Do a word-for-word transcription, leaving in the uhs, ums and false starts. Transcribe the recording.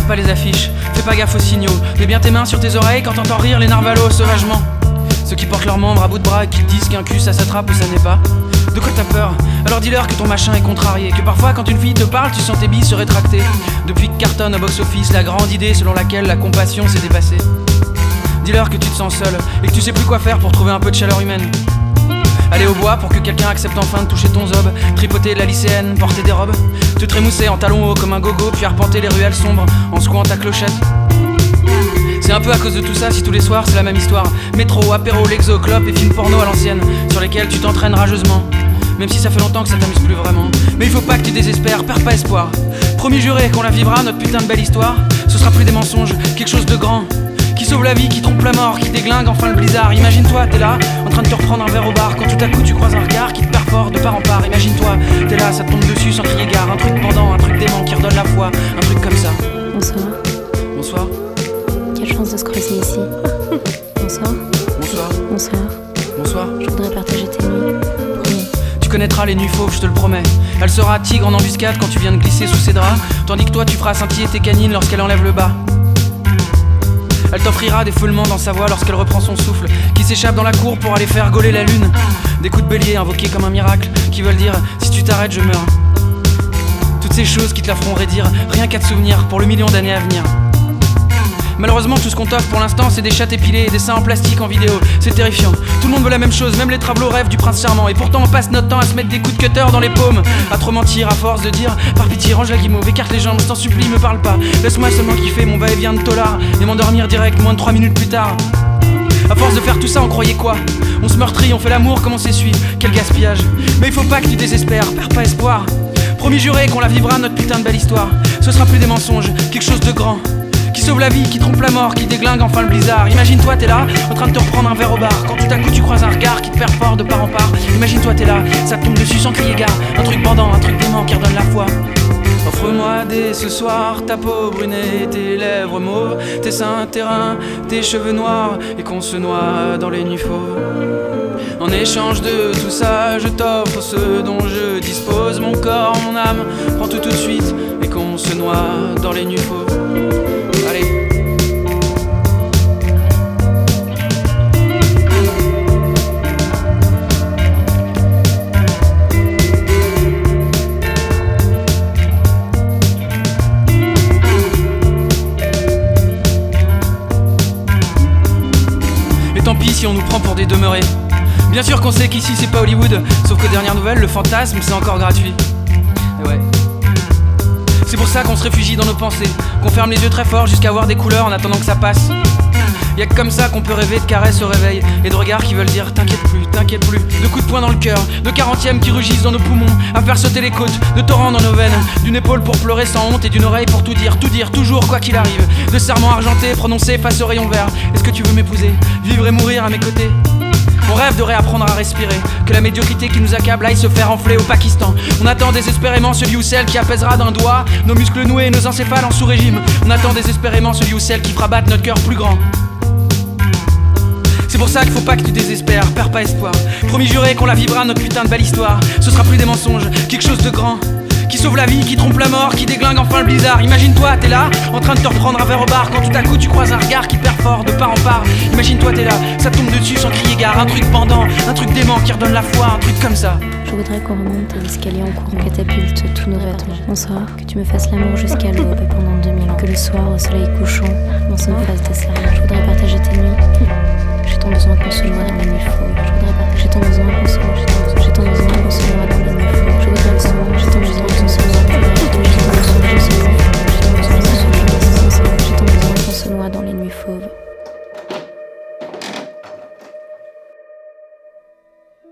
pas les affiches, fais pas gaffe aux signaux. Mets bien tes mains sur tes oreilles quand t'entends rire les narvalos sauvagement. Ceux qui portent leurs membres à bout de bras et qui te disent qu'un cul ça s'attrape ou ça n'est pas. De quoi t'as peur? Alors dis-leur que ton machin est contrarié, que parfois quand une fille te parle tu sens tes billes se rétracter. Depuis que cartonne au box-office la grande idée selon laquelle la compassion s'est dépassée. Dis-leur que tu te sens seul et que tu sais plus quoi faire pour trouver un peu de chaleur humaine. Aller au bois pour que quelqu'un accepte enfin de toucher ton zob. Tripoter la lycéenne, porter des robes. Te trémousser en talons hauts comme un gogo, puis arpenter les ruelles sombres en secouant ta clochette. C'est un peu à cause de tout ça si tous les soirs c'est la même histoire. Métro, apéro, l'exo, clope et films porno à l'ancienne, sur lesquels tu t'entraînes rageusement. Même si ça fait longtemps que ça t'amuse plus vraiment. Mais il faut pas que tu désespères, perds pas espoir. Promis juré qu'on la vivra, notre putain de belle histoire. Ce sera plus des mensonges, quelque chose de grand, qui sauve la vie, qui trompe la mort, qui déglingue enfin le blizzard. Imagine-toi, t'es là, en train de te reprendre un verre au bar, quand tout à coup tu croises un regard qui te perd fort de part en part. Imagine-toi, t'es là, ça te tombe dessus sans crier gare. Un truc pendant, un truc dément qui redonne la foi, un truc comme ça. Bonsoir. Bonsoir. Quelle chance de se croiser ici. Bonsoir. Bonsoir. Bonsoir. Bonsoir. Je voudrais partager tes nuits. Promis. Tu connaîtras les nuits fauves, je te le promets. Elle sera tigre en embuscade quand tu viens de glisser sous ses draps, tandis que toi tu feras scintiller tes canines lorsqu'elle enlève le bas. Elle t'offrira des foulements dans sa voix lorsqu'elle reprend son souffle, qui s'échappe dans la cour pour aller faire gauler la lune. Des coups de bélier invoqués comme un miracle, qui veulent dire si tu t'arrêtes je meurs. Toutes ces choses qui te la feront raidir, rien qu'à te souvenir pour le million d'années à venir. Malheureusement tout ce qu'on t'offre pour l'instant c'est des chattes épilées et des seins en plastique en vidéo. C'est terrifiant, tout le monde veut la même chose, même les travelots rêvent du prince charmant. Et pourtant on passe notre temps à se mettre des coups de cutter dans les paumes, à trop mentir à force de dire par pitié range la guimauve, écarte les jambes, je t'en supplie me parle pas. Laisse-moi seulement kiffer mon va-et-vient de tolard et m'endormir direct moins de trois minutes plus tard. À force de faire tout ça on croyait quoi? On se meurtrit, on fait l'amour comme on s'essuie, quel gaspillage. Mais il faut pas que tu désespères, perds pas espoir. Promis juré qu'on la vivra notre putain de belle histoire. Ce sera plus des mensonges, quelque chose de grand, qui sauve la vie, qui trompe la mort, qui déglingue enfin le blizzard. Imagine-toi t'es là, en train de te reprendre un verre au bar, quand tout à coup tu croises un regard qui te perd fort de part en part. Imagine-toi t'es là, ça te tombe dessus sans crier gare. Un truc bandant, un truc dément qui redonne la foi. Offre-moi dès ce soir ta peau brunée, tes lèvres mauves, tes seins, tes reins, tes cheveux noirs, et qu'on se noie dans les nuits fauves. En échange de tout ça, je t'offre ce dont je dispose. Mon corps, mon âme, prends tout tout de suite, et qu'on se noie dans les nuits fauves. Allez. Et tant pis si on nous prend pour des demeurés. Bien sûr qu'on sait qu'ici c'est pas Hollywood, sauf que dernière nouvelle, le fantasme c'est encore gratuit. Et ouais. C'est pour ça qu'on se réfugie dans nos pensées, qu'on ferme les yeux très fort jusqu'à voir des couleurs en attendant que ça passe. Y'a que comme ça qu'on peut rêver de caresses au réveil et de regards qui veulent dire t'inquiète plus, t'inquiète plus. De coups de poing dans le cœur, de quarantièmes qui rugissent dans nos poumons, à faire sauter les côtes, de torrents dans nos veines, d'une épaule pour pleurer sans honte et d'une oreille pour tout dire, tout dire, toujours quoi qu'il arrive. De serments argentés prononcés face au rayon vert. Est-ce que tu veux m'épouser, vivre et mourir à mes côtés? On rêve de réapprendre à respirer, que la médiocrité qui nous accable aille se faire enfler au Pakistan. On attend désespérément celui ou celle qui apaisera d'un doigt nos muscles noués et nos encéphales en sous-régime. On attend désespérément celui ou celle qui fera battre notre cœur plus grand. C'est pour ça qu'il faut pas que tu désespères, perds pas espoir. Promis juré qu'on la vivra notre putain de belle histoire. Ce sera plus des mensonges, quelque chose de grand, qui sauve la vie, qui trompe la mort, qui déglingue enfin le blizzard. Imagine-toi, t'es là, en train de te reprendre un verre au bar, quand tout à coup tu croises un regard qui perd fort de part en part. Imagine-toi, t'es là, ça tombe dessus sans crier gare. Un truc pendant, un truc dément qui redonne la foi, un truc comme ça. Je voudrais qu'on remonte à l'escalier en courant, catapulte tous nos vêtements. Bonsoir, que tu me fasses l'amour jusqu'à l'aube pendant deux mille ans. Que le soir, au soleil couchant, on se fasse des serments. Je voudrais partager tes nuits. J'ai tant besoin qu'on se noie dans la nuit fauve.